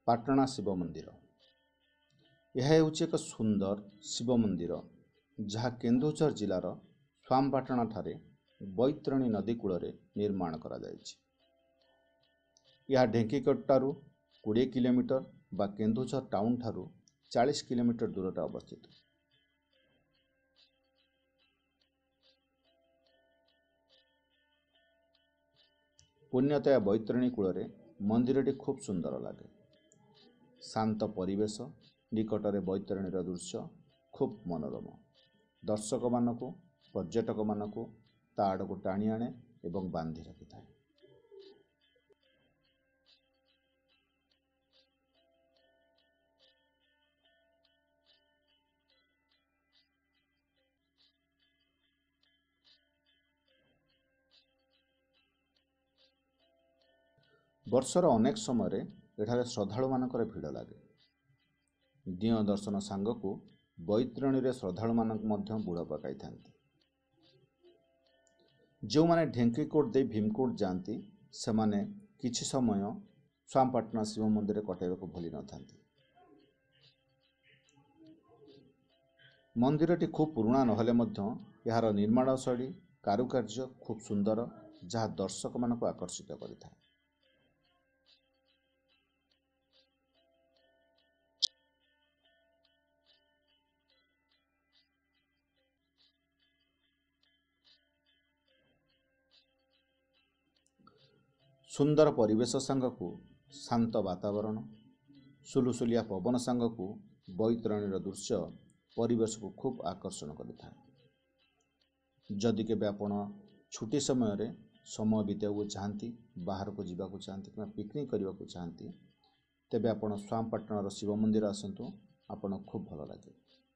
पाटना शिव मंदिर। यह हेउछि एक सुंदर शिव मंदिर जहाँ केन्दुझर जिलार स्वामपाटना ठारे बैतरणी नदी कूल निर्माण करा जायछि। यह ढेंकीकटारू 20 किलोमीटर बा केन्दुझर टाउन ठारू 40 किलोमीटर दूर अवस्थित। पुण्यतया बैतरणी कूल मंदिरटी खूब सुंदर लगे। शांत परिवेश निकटरे बैतरणीर दृश्य खूब मनोरम। दर्शक मानकु पर्यटक मानकु ता आड़कु टाणी आणे एवं बांधी रखिथाए। वर्षर अनेक समय एठारे श्रद्धालु मानकर भिड़ लगे। दिय दर्शन सांगकु बैतरणी रे श्रद्धालु मानक मध्य बुड़ पकाई थांती। जो माने ढेंकीकोट दे भीमकोट जाती से माने किछि समय स्वामपाटना शिव मंदिर कटाइबाकु भूली न थांती। मंदिरटी खूब पुराना नहले मध्य यार निर्माण शैली कारुकार्य खूब सुंदर जहाँ दर्शक मानक आकर्षित करिथाए। सुंदर परिवेश सांगकु शांत वातावरण सुलुसुलिया पवन सांगकु बैतरणीर दृश्य परिवेश को खूब आकर्षण करिथाए। जदि केबे आपण छुट्टी समय बिताइବାକୁ चाहती बाहर को जीवा चाहती कि पिकनिक करने को चाहती तेबे आपण स्वामपाटनार शिव मंदिर आसतु। आपण खूब भल लगे।